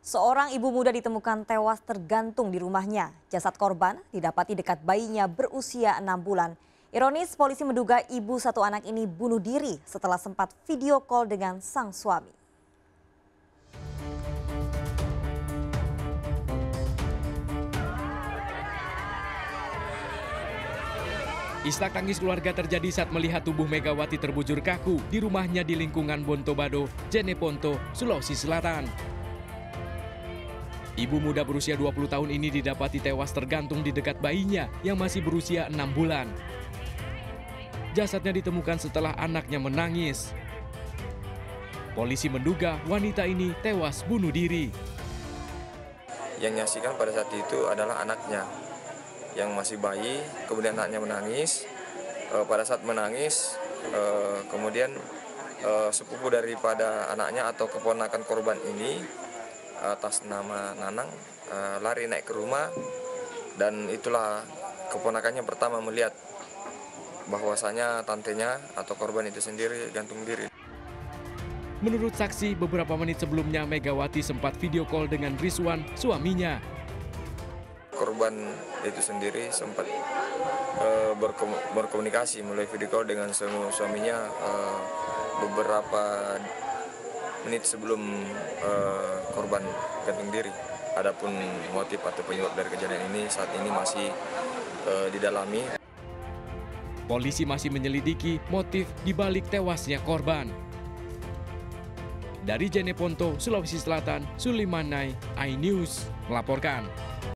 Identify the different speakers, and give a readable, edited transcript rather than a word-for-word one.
Speaker 1: Seorang ibu muda ditemukan tewas tergantung di rumahnya. Jasad korban didapati dekat bayinya berusia 6 bulan. Ironis, polisi menduga ibu satu anak ini bunuh diri setelah sempat video call dengan sang suami.
Speaker 2: Isak tangis keluarga terjadi saat melihat tubuh Megawati terbujur kaku di rumahnya di lingkungan Bontobado, Jeneponto, Sulawesi Selatan. Ibu muda berusia 20 tahun ini didapati tewas tergantung di dekat bayinya yang masih berusia 6 bulan. Jasadnya ditemukan setelah anaknya menangis. Polisi menduga wanita ini tewas bunuh diri.
Speaker 3: Yang menyaksikan pada saat itu adalah anaknya yang masih bayi, kemudian anaknya menangis. Pada saat menangis, kemudian sepupu daripada anaknya atau keponakan korban ini atas nama Nanang lari naik ke rumah, dan itulah keponakannya pertama melihat bahwasanya tantenya atau korban itu sendiri gantung diri.
Speaker 2: Menurut saksi, beberapa menit sebelumnya Megawati sempat video call dengan Rizwan, suaminya.
Speaker 3: Korban itu sendiri sempat berkomunikasi melalui video call dengan suaminya beberapa menit sebelum korban gantung diri. Adapun motif atau penyebab dari kejadian ini saat ini masih didalami.
Speaker 2: Polisi masih menyelidiki motif di balik tewasnya korban. Dari Jeneponto, Sulawesi Selatan, Sulimanai, iNews melaporkan.